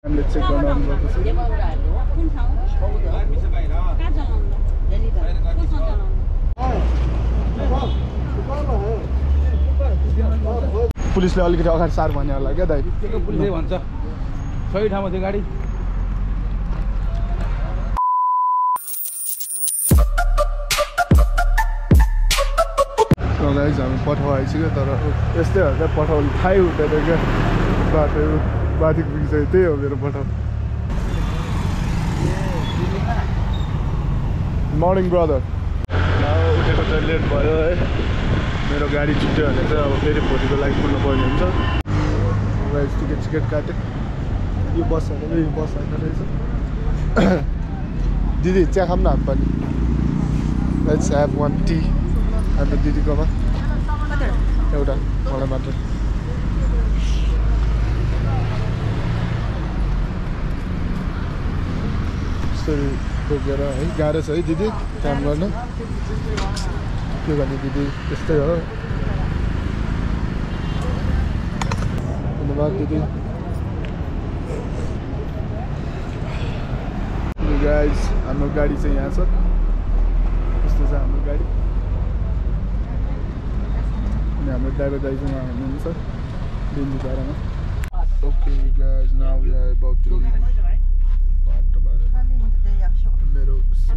हामीले चेक गर्न आउनुभएको छ पुलिसले अलिकति अगाडि सार भन्यो होला क्या दाइ पुलिसले भन्छ सही ठाउँमा थियो गाडी गाइज हामी पठाउ आइसक्यो तर यस्तै हो क्या पठाउनु थाहै हुँदैन क्या बाटो बाधिक बिग्छ त्यही हो मेरो पठाउ मर्निङ ब्रदर उठेको चाहिँ लेट भयो है मेरो गाडी छुट्यो भने चाहिँ अब फेरि भोलिको लागि कुर्नु पर्ने हुन्छ गाइज टिकट काटेँ यो बस होइन यो बस होइन रहेछ दिदी चिया खाऊँ न हामी पनि लेट्स ह्याभ वान टी हाम्रो दिदीकोमा एउटा मलाई मात्र यसरी बोकेर है गाह्रो छ है दिदी काम गर्न के गर्ने दिदी यस्तै हो धन्यवाद दिदी गाइज हाम्रो गाडी चाहिँ यहाँ छ यस्तो छ हाम्रो गाडी अनि हाम्रो ड्राइभर दाइ चाहिँ उहाँ हुनुहुन्छ बेन्जी पारामा okay guys now we are about to leave मेरो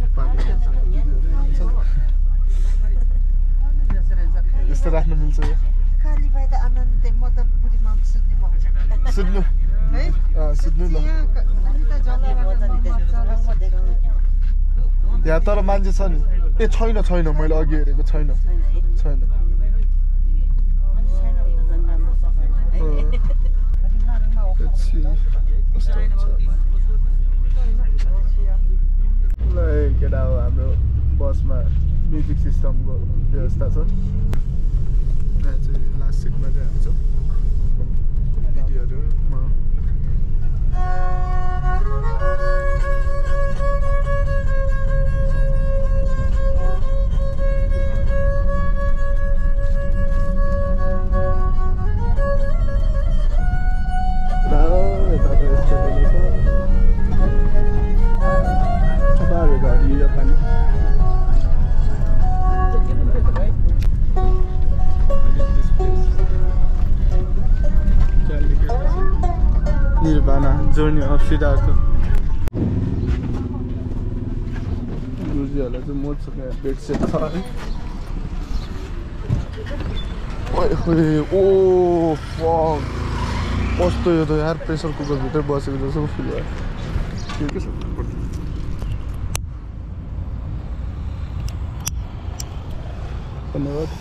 यस्तो राख्न मिल्छ यो सुत्नु सुत्नु न यहाँ तर मान्छे छ नि ए छैन मैले अघि हेरेको छैन केटा हो हाम्रो बसमा म्युजिक सिस्टमको व्यवस्था छ यहाँ चाहिँ लास्ट सिटमा चाहिँ हामी छौँ दिदीहरू म जोर्नी अफ सिद्धार्थ गुरुजीहरूलाई चाहिँ मसँग बेडसेट छ है ओ कस्तो यो त यार प्रेसर कुकरभित्र बसेको जस्तो फिल भयो के छ धन्यवाद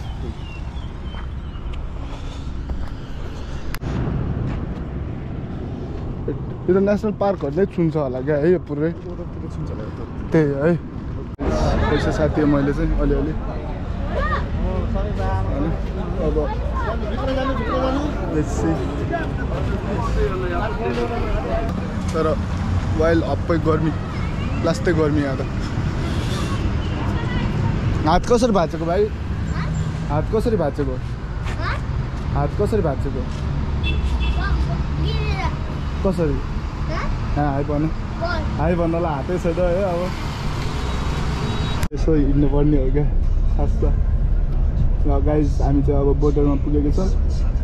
यो त नेसनल पार्कहरू नै छुन्छ होला क्या है यो पुरै त्यही है पैसा साथी मैले चाहिँ अलिअलि अब तर वाइल अप्पै गर्मी लास्टै गर्मी यहाँ त हात कसरी भाँचेको भाइ हात कसरी भाँचेको कसरी हाई भन्नलाई हातै छ त है अब यसो हिँड्नुपर्ने हो क्या खास त गाइज हामी चाहिँ अब बोर्डरमा पुगेको छौँ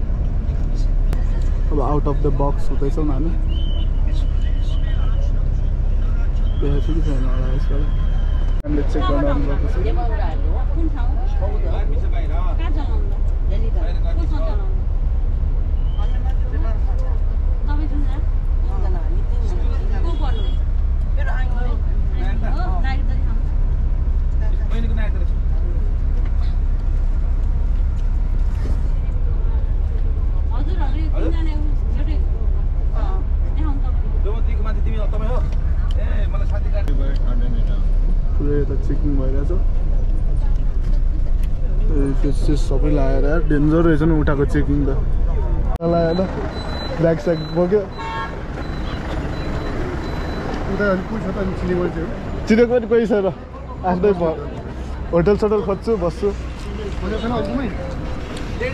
अब आउट अफ द बक्स हुँदैछौँ हामी देखाएको छु कि छैन होला यसबाट हामीले चेक गर्न आउनुभएको छ पुरै यता चेकिङ भइरहेछ फेस सबै लगाएर डेन्जर रहेछ नि उठाएको चेकिङ त लगाएर ब्याग स्याग बोक्यो चिनेको पनि कोही छैन आफ्नै होटल सोटल खोज्छु बस्छु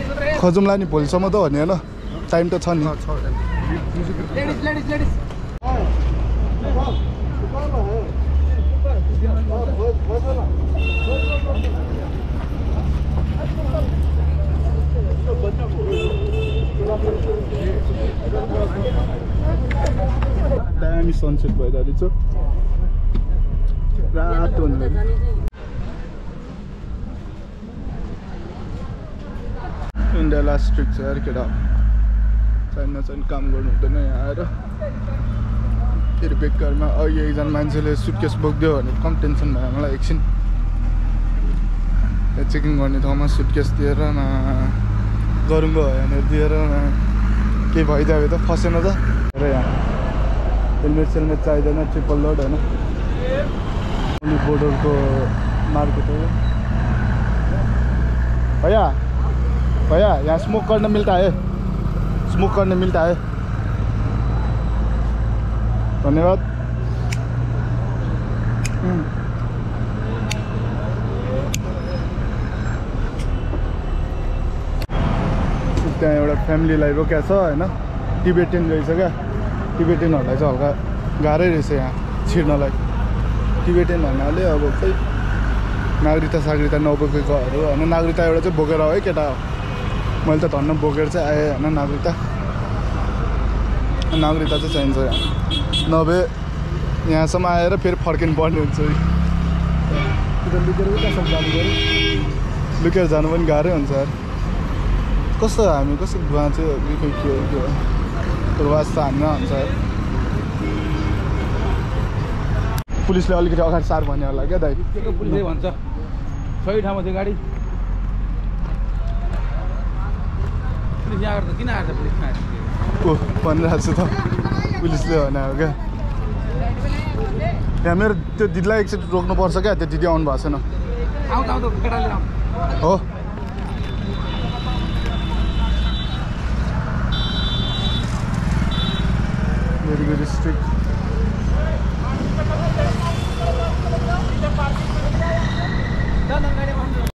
खोजौँला नि भोलिसम्म त भन्ने होइन टाइम त छ नि दामी सनसेट भइरहेको छ रातो हुने इन्डिया लास्ट ट्रिप छ यार केटा चाहिँ काम गर्नु हुँदैन यहाँ आएर फेरि बेकारमा अघि एकजना मान्छेले सुटकेस बोक्दियो भने कम टेन्सन भयो मलाई एकछिन चेकिङ गर्ने ठाउँमा सुटकेस दिएर न गरुङ्गो भयो भनेर दिएर न केही भइदियो त फसेन त र यहाँ हेलमेट सेलमेट चाहिँदैन ट्रिपल लोड होइन ओन्ली बोर्डरको मार्केट हो भैया भैया यहाँ स्मोक करने मिलता है स्मोक करने मिलता है धन्यवाद त्यहाँ एउटा फ्यामिलीलाई रोक्या छ होइन टिबेटियन रहेछ क्या टिबेटियनहरूलाई चाहिँ हल्का गाह्रै रहेछ यहाँ छिर्नलाई टिबेटियन भन्नाले अब खै नागरिकता सागरिकता नबोकेकोहरू होइन नागरिकता एउटा चाहिँ बोकेर हो है केटा हो मैले त धन्न बोकेर चाहिँ आएँ होइन नागरिकता चाहिँ चाहिन्छ यहाँ नभए यहाँसम्म आएर फेरि फर्किनु पर्ने हुन्छ लुकेर कहाँसम्म जानु पऱ्यो लुकेर जानु पनि गाह्रै हुन्छ यार कस्तो हामी कस्तो वहाँ चाहिँ के वास्ता हान्न हुन्छ यार पुलिसले अलिकति अगाडि सार भन्यो होला क्या दाइ पुलिसले भन्छ सही ठाउँमा थियो गाडी पुलिस यहाँ आएर त किन आएर पुलिस ओ भनिरहेको छु त पुलिसले भने हो क्या यहाँ मेरो त्यो दिदीलाई एकचोटि रोक्नुपर्छ क्या त्यो दिदी आउनु भएको छैन हो भेरी भेरी स्ट्रिक्ट